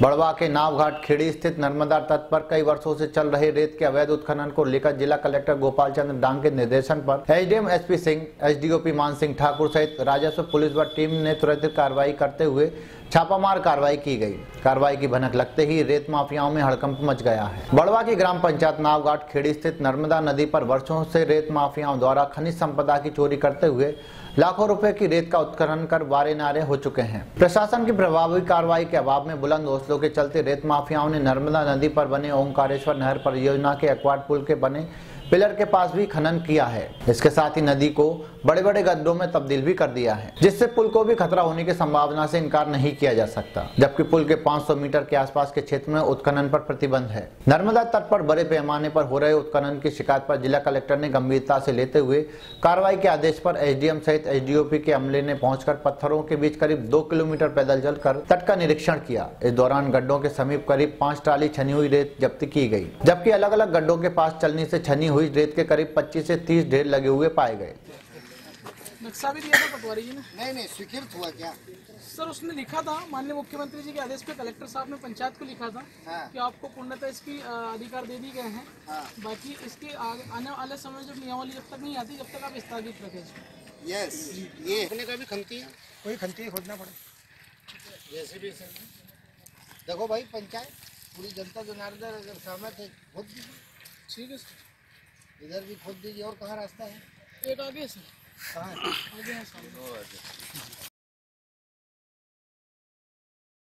बड़वा के नावघाट खेड़ी स्थित नर्मदा तट पर कई वर्षों से चल रहे रेत के अवैध उत्खनन को लेकर जिला कलेक्टर गोपाल चंद्र डांग के निर्देशन पर एसडीएम एसपी सिंह, एसडीओपी मान सिंह ठाकुर सहित राजस्व पुलिस व टीम ने तुरंत कार्रवाई करते हुए छापामार कार्रवाई की गई। कार्रवाई की भनक लगते ही रेत माफियाओं में हड़कंप मच गया है। बड़वा की ग्राम पंचायत नावघाट खेड़ी स्थित नर्मदा नदी पर वर्षों से रेत माफियाओं द्वारा खनिज संपदा की चोरी करते हुए लाखों रुपए की रेत का उत्खनन कर वारे नारे हो चुके हैं। प्रशासन की प्रभावी कार्रवाई के अभाव में बुलंद हौसलों के चलते रेत माफियाओं ने नर्मदा नदी पर बने ओंकारेश्वर नहर परियोजना के एक्वाड पुल के बने पिलर के पास भी खनन किया है। इसके साथ ही नदी को बड़े बड़े गड्ढों में तब्दील भी कर दिया है, जिससे पुल को भी खतरा होने की संभावना से इनकार नहीं किया जा सकता। जबकि पुल के 500 मीटर के आसपास के क्षेत्र में उत्खनन पर प्रतिबंध है। नर्मदा तट पर बड़े पैमाने पर हो रहे उत्खनन की शिकायत पर जिला कलेक्टर ने गंभीरता से लेते हुए कार्रवाई के आदेश पर एसडीएम सहित एसडीओपी के अमले ने पहुंचकर पत्थरों के बीच करीब 2 किलोमीटर पैदल चलकर तट का निरीक्षण किया। इस दौरान गड्ढों के समीप करीब 5 ट्राली छनी हुई रेत जब्त की गई, जबकि अलग अलग गड्ढों के पास चलनी से छनी हुई रेत के करीब 25 से 30 ढेर लगे हुए पाए गए। नक्शा भी दिया था पटवारी जी ने? नहीं स्वीकृत हुआ क्या सर? उसने लिखा था माननीय मुख्यमंत्री जी के आदेश पे कलेक्टर साहब ने पंचायत को लिखा था कि आपको पूर्णतः इसकी अधिकार दे दी गए हैं। बाकी इसके आने वाले समय जब नियमावली जब तक नहीं आती, जब तक आप स्थगित रखें। यस, ये अपने का भी खनती है, कोई खनती खोदना पड़े जैसे भी देखो भाई, पंचायत पूरी जनता जनार्दन अगर सहमत है खोद दीजिए। ठीक है सर, इधर भी खोद दीजिए। और कहाँ रास्ता है? एक आगे सर, कहाँ आगे है सर।